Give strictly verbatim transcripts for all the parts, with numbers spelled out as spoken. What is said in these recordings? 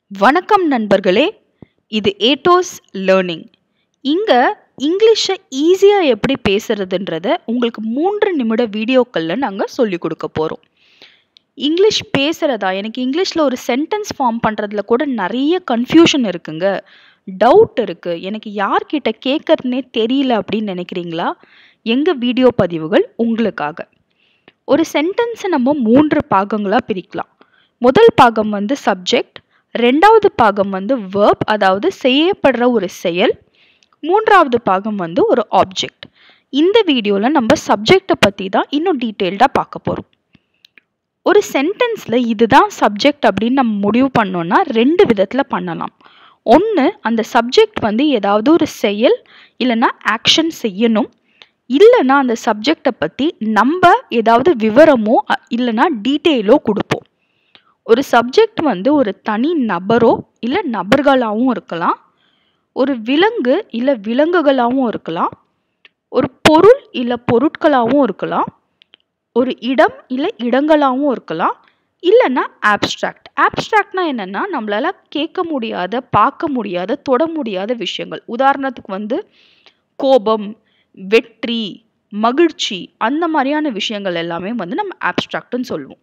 வணக்கம் நண்பர்களே, இது ஏட்டோஸ் லேர்னிங். இங்கே இங்கிலீஷை ஈஸியாக எப்படி பேசுறதுன்றத உங்களுக்கு மூன்று நிமிட வீடியோக்களில் நாங்கள் சொல்லிக் கொடுக்க போகிறோம். இங்கிலீஷ் பேசுகிறதா, எனக்கு இங்கிலீஷில் ஒரு சென்டென்ஸ் ஃபார்ம் பண்ணுறதுல கூட நிறைய கன்ஃபியூஷன் இருக்குங்க, டவுட் இருக்குது, எனக்கு யார்கிட்ட கேட்குறதுனே தெரியல அப்படின்னு நினைக்கிறீங்களா? எங்கள் வீடியோ பதிவுகள் உங்களுக்காக. ஒரு சென்டென்ஸை நம்ம மூன்று பாகங்களாக பிரிக்கலாம். முதல் பாகம் வந்து சப்ஜெக்ட், ரெண்டாவது பாகம் வந்து வேர்ப், அதாவது செய்யப்படுற ஒரு செயல், மூன்றாவது பாகம் வந்து ஒரு ஆப்ஜெக்ட். இந்த வீடியோவில் நம்ம சப்ஜெக்டை பற்றி தான் இன்னும் டீட்டெயில்டாக பார்க்க போகிறோம். ஒரு சென்டென்ஸில் இதுதான் சப்ஜெக்ட் அப்படின்னு நம்ம முடிவு பண்ணோன்னா ரெண்டு விதத்தில் பண்ணலாம். ஒன்று, அந்த சப்ஜெக்ட் வந்து ஏதாவது ஒரு செயல் இல்லைன்னா ஆக்ஷன் செய்யணும், இல்லைன்னா அந்த சப்ஜெக்டை பற்றி நம்ம ஏதாவது விவரமோ இல்லைன்னா டீட்டெயிலோ கொடுப்போம். ஒரு சப்ஜெக்ட் வந்து ஒரு தனி நபரோ இல்லை நபர்களாகவும் இருக்கலாம், ஒரு விலங்கு இல்லை விலங்குகளாகவும் இருக்கலாம், ஒரு பொருள் இல்லை பொருட்களாகவும் இருக்கலாம், ஒரு இடம் இல்லை இடங்களாகவும் இருக்கலாம், இல்லைன்னா ஆப்ஸ்ட்ராக்ட். ஆப்ஸ்ட்ராக்ட்னா என்னென்னா நம்மளால கேட்க முடியாத, பார்க்க முடியாத, தொட முடியாத விஷயங்கள். உதாரணத்துக்கு வந்து கோபம், வெற்றி, மகிழ்ச்சி, அந்த மாதிரியான விஷயங்கள் எல்லாமே வந்து நம்ம ஆப்ஸ்ட்ராக்ட்னு சொல்லுவோம்.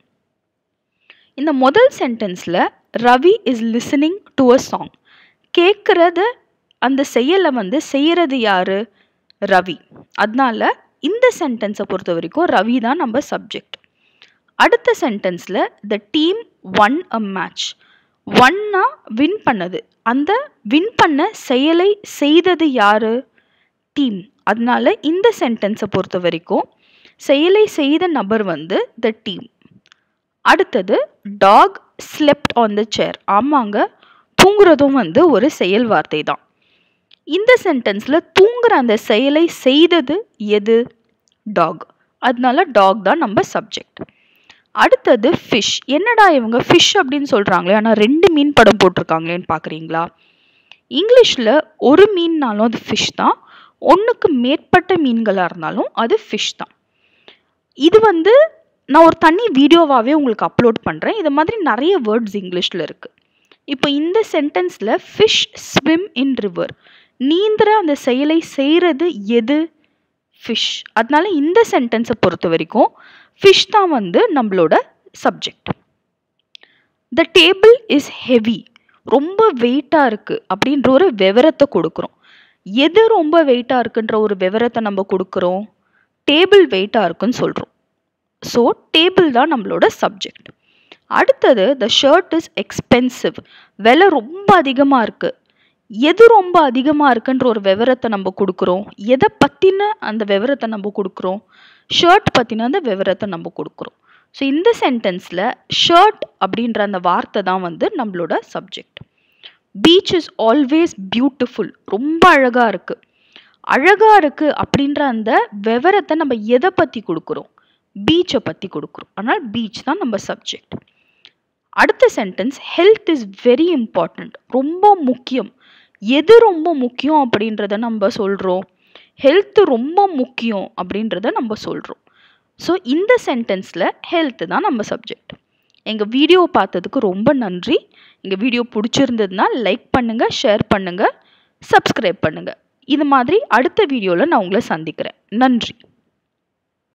இந்த முதல் சென்டென்ஸில் Ravi is listening to a song. கேட்குறத அந்த செயலை வந்து செய்கிறது யாரு? ரவி. அதனால இந்த சென்டென்ஸை பொறுத்த வரைக்கும் ரவி தான் நம்ம சப்ஜெக்ட். அடுத்த சென்டென்ஸில் the team won a match. ஒன்னா வின் பண்ணது, அந்த வின் பண்ண செயலை செய்தது யாரு? டீம். அதனால இந்த சென்டென்ஸை பொறுத்த வரைக்கும் செயலை செய்த நபர் வந்து த டீம். அடுத்தது dog slept on the chair. ஆமாங்க, தூங்குறதும் வந்து ஒரு செயல் வார்த்தை தான். இந்த சென்டென்ஸில் தூங்குற அந்த செயலை செய்தது எது? டாக். அதனால டாக் தான் நம்ம சப்ஜெக்ட். அடுத்தது ஃபிஷ். என்னடா இவங்க ஃபிஷ் அப்படின்னு சொல்கிறாங்களே, ஆனால் ரெண்டு மீன் படம் போட்டிருக்காங்களேன்னு பார்க்குறீங்களா? இங்கிலீஷில் ஒரு மீன்னாலும் அது ஃபிஷ் தான், ஒன்றுக்கு மேற்பட்ட மீன்களாக இருந்தாலும் அது ஃபிஷ் தான். இது வந்து நான் ஒரு தனி வீடியோவாகவே உங்களுக்கு அப்லோட் பண்ணுறேன். இது மாதிரி நிறைய வேர்ட்ஸ் இங்கிலீஷில் இருக்குது. இப்போ இந்த சென்டென்ஸில் ஃபிஷ் ஸ்விம் இன் ரிவர். நீந்துற அந்த செயலை செய்கிறது எது? ஃபிஷ். அதனால இந்த சென்டென்ஸை பொறுத்த வரைக்கும் ஃபிஷ் தான் வந்து நம்மளோட subject. The table is heavy. ரொம்ப வெயிட்டாக இருக்குது அப்படின்ற ஒரு விவரத்தை கொடுக்குறோம். எது ரொம்ப வெயிட்டாக இருக்குன்ற ஒரு விவரத்தை நம்ம கொடுக்குறோம்? டேபிள் வெயிட்டாக இருக்குன்னு சொல்கிறோம். ஸோ டேபிள் தான் நம்மளோட சப்ஜெக்ட். அடுத்தது த ஷர்ட் இஸ் எக்ஸ்பென்சிவ். விலை ரொம்ப அதிகமாக இருக்குது. எது ரொம்ப அதிகமாக இருக்குன்ற ஒரு விவரத்தை நம்ம கொடுக்குறோம்? எதை பற்றின அந்த விவரத்தை நம்ம கொடுக்குறோம்? ஷர்ட் பற்றின அந்த விவரத்தை நம்ம கொடுக்குறோம். ஸோ இந்த சென்டென்ஸில் ஷர்ட் அப்படின்ற அந்த வார்த்தை தான் வந்து நம்மளோட subject. Beach is always beautiful. ரொம்ப அழகாக இருக்குது. அழகாக இருக்குது அப்படின்ற அந்த விவரத்தை நம்ம எதை பற்றி கொடுக்குறோம்? பீச்சை பற்றி கொடுக்குறோம். ஆனால் பீச் தான் நம்ம சப்ஜெக்ட். அடுத்த sentence health is very important. ரொம்ப முக்கியம். எது ரொம்ப முக்கியம் அப்படின்றத நம்ம சொல்கிறோம்? ஹெல்த் ரொம்ப முக்கியம் அப்படின்றத நம்ம சொல்கிறோம். ஸோ இந்த சென்டென்ஸில் ஹெல்த் தான் நம்ம சப்ஜெக்ட். எங்கள் வீடியோ பார்த்ததுக்கு ரொம்ப நன்றி. எங்கள் வீடியோ பிடிச்சிருந்ததுன்னா லைக் பண்ணுங்கள், ஷேர் பண்ணுங்கள், சப்ஸ்கிரைப் பண்ணுங்கள். இது மாதிரி அடுத்த வீடியோவில் நான் உங்களை சந்திக்கிறேன். நன்றி.